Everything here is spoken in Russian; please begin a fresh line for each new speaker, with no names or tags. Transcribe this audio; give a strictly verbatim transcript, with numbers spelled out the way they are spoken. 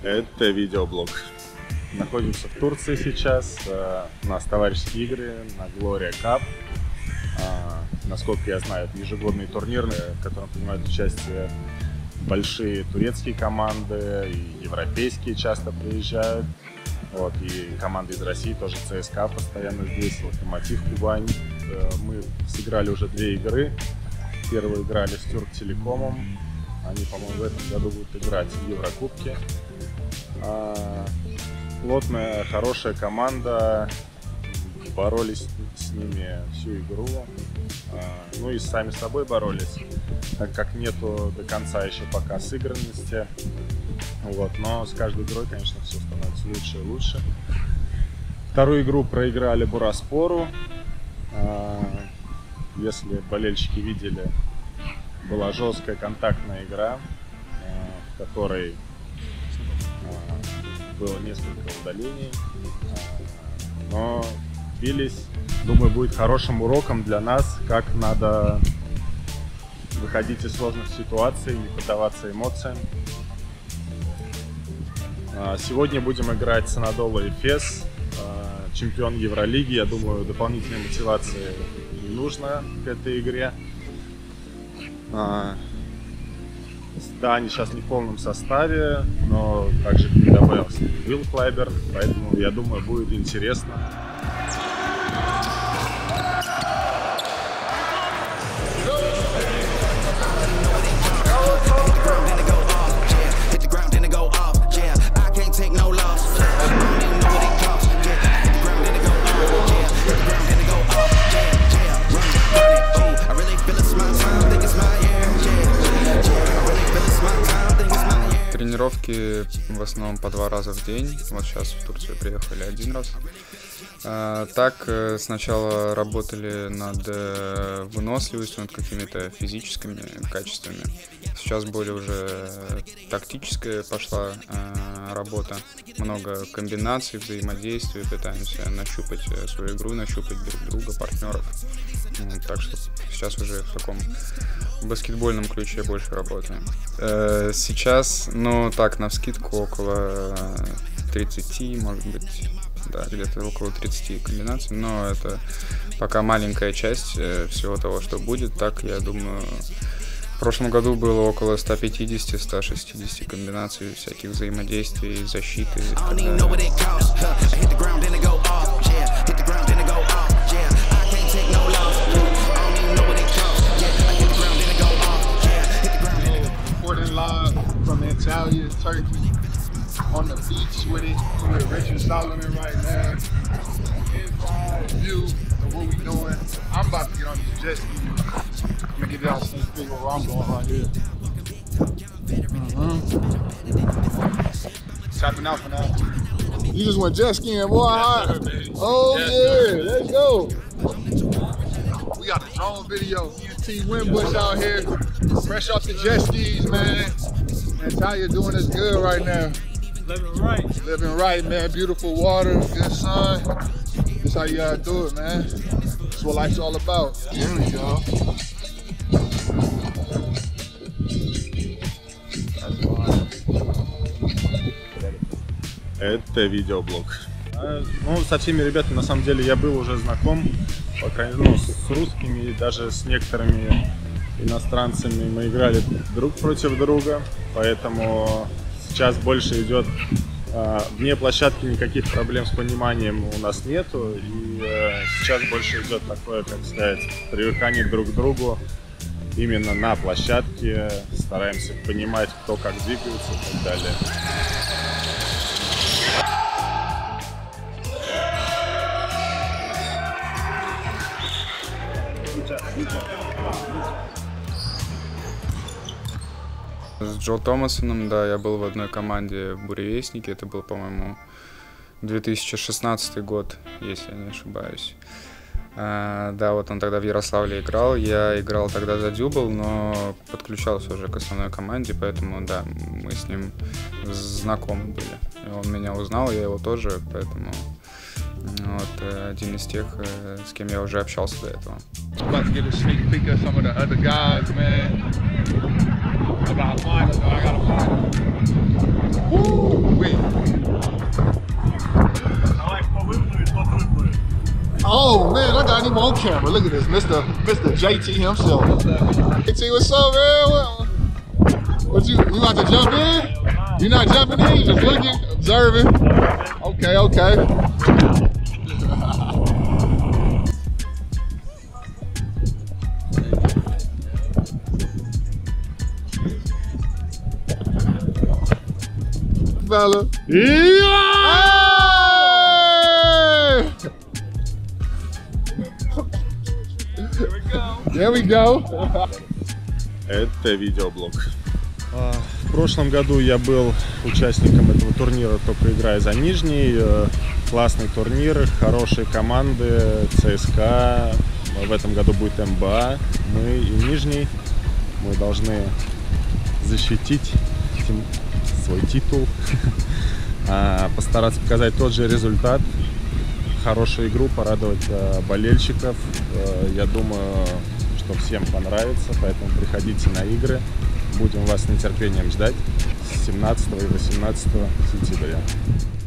Это видеоблог. Находимся в Турции сейчас. У нас товарищеские игры на Gloria Cup. Насколько я знаю, это ежегодные турниры, в котором принимают участие большие турецкие команды, и европейские часто приезжают. Вот, и команды из России тоже, ЦСКА постоянно здесь, Локомотив Кубань. Мы сыграли уже две игры. Первую играли с Тюрктелекомом. Они, по-моему, в этом году будут играть в Еврокубке. А, плотная, хорошая команда. Боролись с ними всю игру. А, ну и сами с собой боролись, так как нету до конца еще пока сыгранности. Вот, но с каждой игрой, конечно, все становится лучше и лучше. Вторую игру проиграли Бураспору. А, если болельщики видели, была жесткая контактная игра, в которой было несколько удалений, но бились. Думаю, будет хорошим уроком для нас, как надо выходить из сложных ситуаций, не поддаваться эмоциям. Сегодня будем играть с Анадолу Эфес, чемпион Евролиги. Я думаю, дополнительной мотивации не нужно к этой игре. Да, они сейчас не в полном составе, но также к ним добавился Уилл Клайберн, поэтому, я думаю, будет интересно.
Тренировки в основном по два раза в день. Вот сейчас в Турцию приехали один раз. Так, сначала работали над выносливостью, над какими-то физическими качествами. Сейчас более уже тактическая пошла работа. Много комбинаций, взаимодействий. Пытаемся нащупать свою игру, нащупать друг друга, партнеров. Так что сейчас уже в таком баскетбольном ключе больше работаем. Сейчас, ну так, навскидку около тридцати, может быть, да, где-то около тридцати комбинаций, но это пока маленькая часть всего того, что будет. Так, я думаю, в прошлом году было около ста пятидесяти — ста шестидесяти комбинаций, всяких взаимодействий, защиты.
Italia, Turkey, on the beach with it, with Richard Solomon right now. Inside view of what we doing. I'm about to get on these jet skis. I'm gonna give y'all some figure where I'm going right here. Mm-hmm. Tapping out for now. You just went jet skiing, boy. Hot. Oh yeah, let's go. We got a drone video. E S T Windbush out here, fresh off the jet skis, man. Natalia doing us good right now.
Living right.
Living right, man. Beautiful water, good sun. That's how you gotta do it, man. That's what life's all about. Here we go.
Это видеоблог. Ну, со всеми ребятами, на самом деле, я был уже знаком, по крайней мере, ну, с русскими и даже с некоторыми иностранцами мы играли друг против друга, поэтому сейчас больше идет э, вне площадки, никаких проблем с пониманием у нас нету, и э, сейчас больше идет такое, как сказать, привыкание друг к другу именно на площадке, стараемся понимать, кто как двигается и так далее.
С Джо Томасоном, да, я был в одной команде в Буревестнике, это был, по-моему, две тысячи шестнадцатый год, если я не ошибаюсь. А, да, вот он тогда в Ярославле играл, я играл тогда за Дюбл, но подключался уже к основной команде, поэтому, да, мы с ним знакомы были. И он меня узнал, я его тоже, поэтому вот один из тех, с кем я уже общался до этого.
About finals, I got a final. Woo, wait. Oh man, I got him on camera. Look at this, Mister Mister J T himself. J T, what's up, man? What, what you you about to jump in? You're not jumping in, you just looking, observing. Okay, okay. Fella. Yeah! There we go.
Это видеоблог. В прошлом году я был участником этого турнира, только играя за Нижний. Классный турнир, хорошие команды, ЦСКА. В этом году будет МБА. Мы и Нижний. Мы должны защитить свой титул, постараться показать тот же результат, хорошую игру, порадовать болельщиков. Я думаю, что всем понравится, поэтому приходите на игры. Будем вас с нетерпением ждать семнадцатого и восемнадцатого сентября.